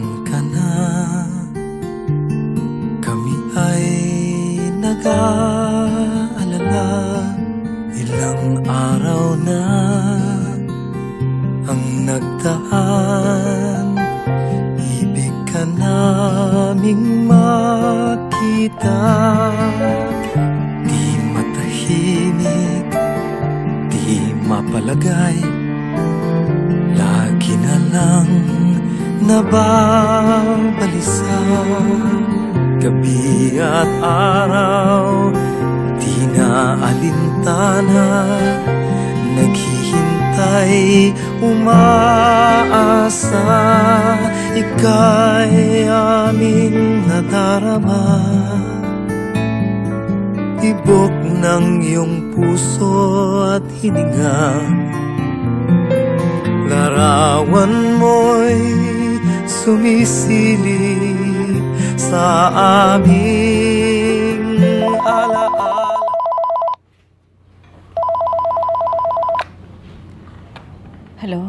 ka na, kami ay nag-aalala. Ilang araw na ang nagdaan, ibig ka naming makita. Di matahimik, di mapalagay, lagi na lang nababalisa. Gabi at araw, di na alintana, naghihintay, umaasa. Ika'y aming nadarama, tibok ng iyong puso at hininga. Larawan mo'y sumisilip sa aming alaala. Hello?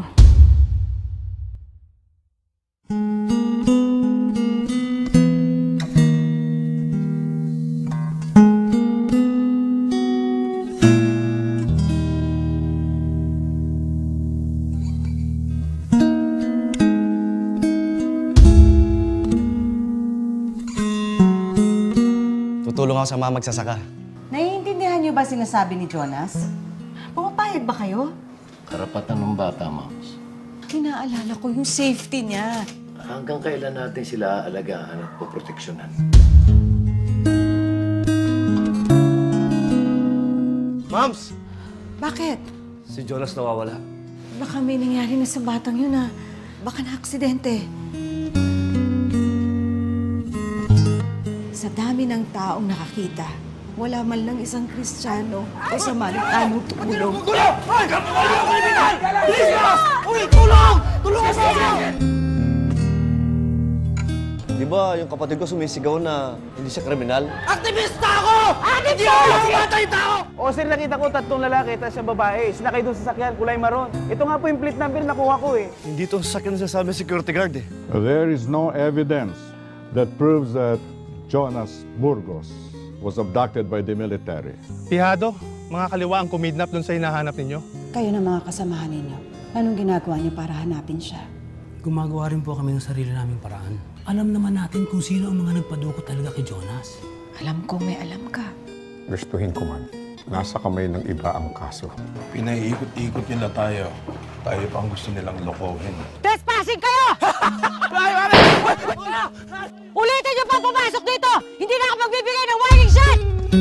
Tutulong ako sa mga magsasaka. Naiintindihan niyo ba sinasabi ni Jonas? Pumapayag ba kayo? Karapatan ng bata, Moms. Kinaalala ko yung safety niya. Hanggang kailan natin sila aalagaan at poproteksyonan? Moms! Bakit? Si Jonas nawawala. Baka may nangyari na sa batang yun na baka na-aksidente. Sa dami ng taong nakakita, wala man lang isang Kristiyano o Samaritano tumulong. Tulong sa akin! Di ba yung kapatid ko sumisigaw na hindi siya kriminal? Aktivista ako! Hindi ako mamatay tao! O sir, nakita ko 3 lalaki, tapos yung babae. Sinakay doon sa sakyan, kulay maroon. Ito nga po yung plate number na nakuha ko eh. Hindi to sasakyan na sabi security guard eh. There is no evidence that proves that Jonas Burgos was abducted by the military. Pihado, mga kaliwa ang kumidnap doon sa hinahanap ninyo. Kayo na mga kasamahan ninyo. Anong ginagawa niyo para hanapin siya? Gumagawa rin po kami ng sarili naming paraan. Alam naman natin kung sino ang mga nagpadukot talaga kay Jonas. Alam ko may alam ka. Gustuhin ko man, nasa kamay ng iba ang kaso. Pinaiikot-ikot nila tayo. Tayo pa ang gusto nilang lokohin. Trespassing kayo! Ulitin niyo pa pumasok dito! Hindi na ako magbibigay ng warning shot!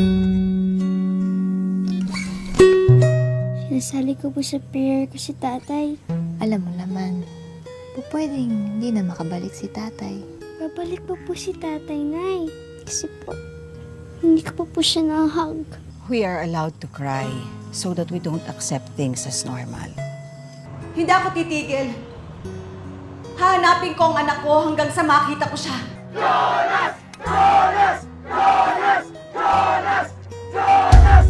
Sinasali ko po sa prayer ko si tatay. Alam mo naman, pwedeng hindi na makabalik si tatay. Babalik pa po si tatay, Nay. Kasi po, hindi ko po siya na-hug. We are allowed to cry so that we don't accept things as normal. Hindi ako titigil. Hanapin ko ang anak ko hanggang sa makita ko siya. Jonas! Jonas! Jonas! Jonas! Jonas!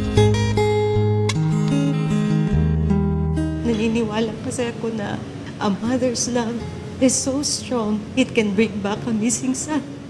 Naniniwala kasi ako na a mother's love is so strong, it can bring back a missing son.